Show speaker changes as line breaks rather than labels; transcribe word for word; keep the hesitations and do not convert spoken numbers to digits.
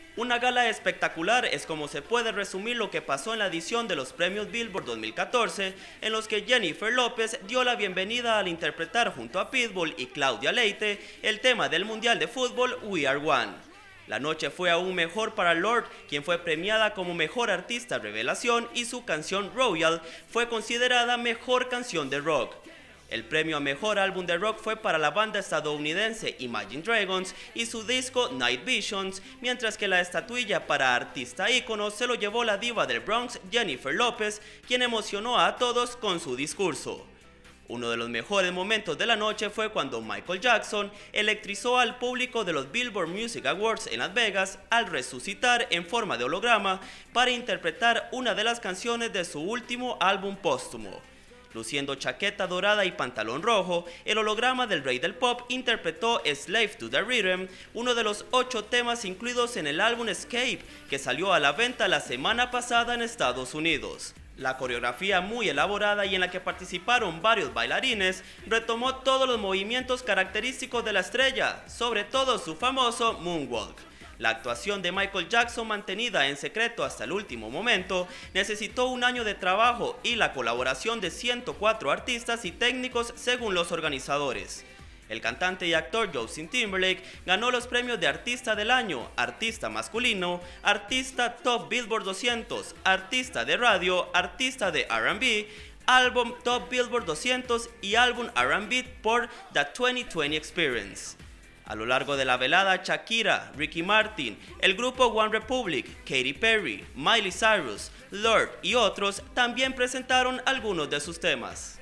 Una gala espectacular es como se puede resumir lo que pasó en la edición de los premios Billboard dos mil catorce, en los que Jennifer López dio la bienvenida al interpretar junto a Pitbull y Claudia Leite el tema del Mundial de Fútbol We Are One. La noche fue aún mejor para Lorde, quien fue premiada como Mejor Artista Revelación y su canción Royal fue considerada Mejor Canción de Rock. El premio a Mejor Álbum de Rock fue para la banda estadounidense Imagine Dragons y su disco Night Visions, mientras que la estatuilla para Artista Ícono se lo llevó la diva del Bronx Jennifer López, quien emocionó a todos con su discurso. Uno de los mejores momentos de la noche fue cuando Michael Jackson electrizó al público de los Billboard Music Awards en Las Vegas al resucitar en forma de holograma para interpretar una de las canciones de su último álbum póstumo. Luciendo chaqueta dorada y pantalón rojo, el holograma del rey del pop interpretó Slave to the Rhythm, uno de los ocho temas incluidos en el álbum Escape, que salió a la venta la semana pasada en Estados Unidos. La coreografía muy elaborada y en la que participaron varios bailarines retomó todos los movimientos característicos de la estrella, sobre todo su famoso moonwalk. La actuación de Michael Jackson, mantenida en secreto hasta el último momento, necesitó un año de trabajo y la colaboración de ciento cuatro artistas y técnicos según los organizadores. El cantante y actor Justin Timberlake ganó los premios de Artista del Año, Artista Masculino, Artista Top Billboard doscientos, Artista de Radio, Artista de R and B, Álbum Top Billboard doscientos y Álbum R and B por The veinte veinte Experience. A lo largo de la velada, Shakira, Ricky Martin, el grupo One Republic, Katy Perry, Miley Cyrus, Lorde y otros también presentaron algunos de sus temas.